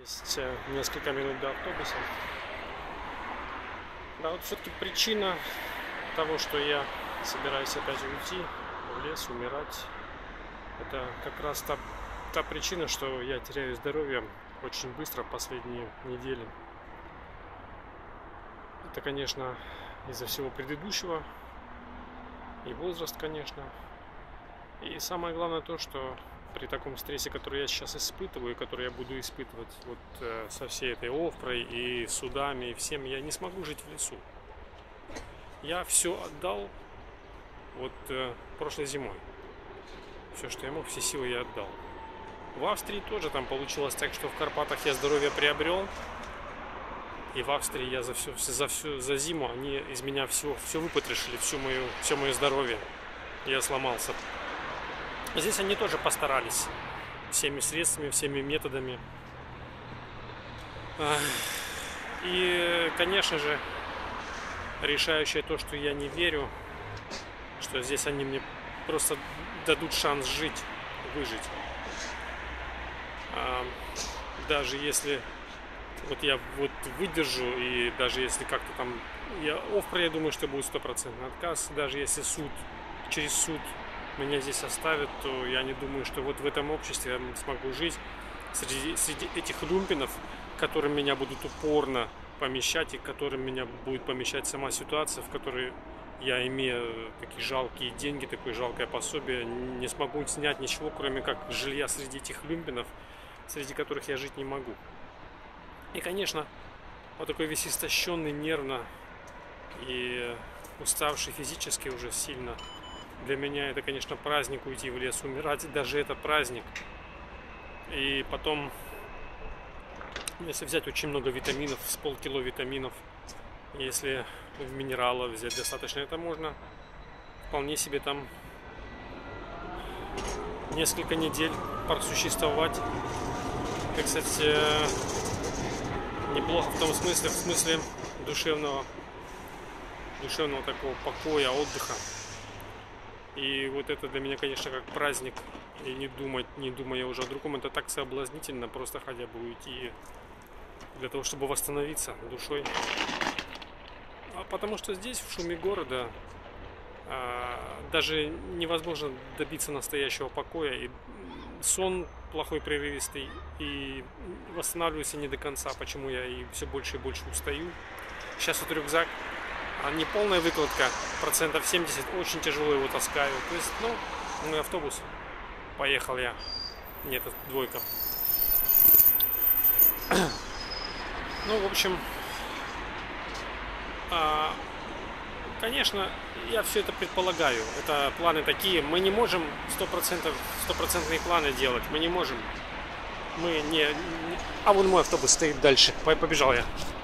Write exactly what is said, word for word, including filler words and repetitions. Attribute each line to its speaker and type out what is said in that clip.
Speaker 1: Есть несколько минут до автобуса. Да, вот все-таки причина того, что я собираюсь опять уйти в лес, умирать, это как раз та, та причина, что я теряю здоровье очень быстро в последние недели. Это, конечно, из-за всего предыдущего, и возраст, конечно. И самое главное то, что при таком стрессе, который я сейчас испытываю, который я буду испытывать вот э, со всей этой Овпрой и судами и всем, я не смогу жить в лесу. Я все отдал вот э, прошлой зимой. Все, что я мог, все силы я отдал. В Австрии тоже там получилось так, что в Карпатах я здоровье приобрел. И в Австрии я за всю, за всю за зиму они из меня все, все выпотрошили, всю мою, все мое здоровье. Я сломался. Здесь они тоже постарались всеми средствами, всеми методами. И, конечно же, решающее то, что я не верю, что здесь они мне просто дадут шанс жить, выжить. Даже если вот я вот выдержу, и даже если как-то там я Овпро, я думаю, что будет стопроцентный отказ. Даже если суд, через суд меня здесь оставят, то я не думаю, что вот в этом обществе я смогу жить среди, среди этих люмпинов, которым меня будут упорно помещать и которым меня будет помещать сама ситуация, в которой я, имея такие жалкие деньги, такое жалкое пособие, не смогу снять ничего, кроме как жилья среди этих люмпинов, среди которых я жить не могу. И, конечно, вот такой весь истощенный нервно и уставший физически уже сильно. Для меня это, конечно, праздник уйти в лес, умирать. Даже это праздник. И потом, если взять очень много витаминов, с полкило витаминов, если в минералов взять достаточно, это можно вполне себе там несколько недель просуществовать. И, кстати, неплохо в том смысле, в смысле душевного, душевного такого покоя, отдыха. И вот это для меня, конечно, как праздник. И не думать, не думая уже о другом, это так соблазнительно, просто хотя бы уйти для того, чтобы восстановиться душой. А потому что здесь, в шуме города, даже невозможно добиться настоящего покоя. И сон плохой, прерывистый, и восстанавливаюсь не до конца, почему я и все больше и больше устаю. Сейчас вот рюкзак, а не полная выкладка, процентов семьдесят, очень тяжело его таскаю. То есть, ну, мой автобус, поехал я, нет, это двойка. Ну, в общем, конечно, я все это предполагаю. Это планы такие. Мы не можем сто процентов, стопроцентные планы делать. Мы не можем. Мы не... А вон мой автобус стоит дальше. Побежал я.